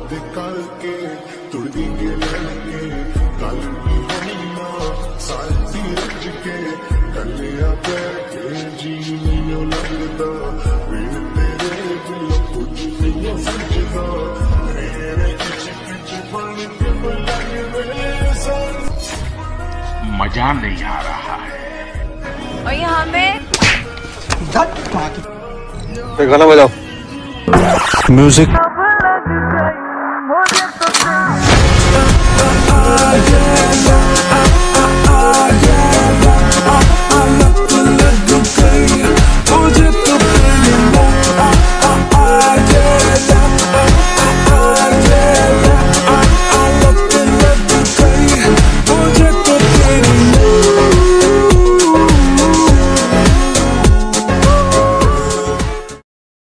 कल के तुड़ी के लड़के कल की होना साथी रच के कलिया बैठे जी नहीं लगता फिर तेरे दिल कुछ नहीं समझता मेरे किच किच बन के लगे मजा नहीं आ रहा है। और यहाँ पे गाना बजाओ म्यूजिक।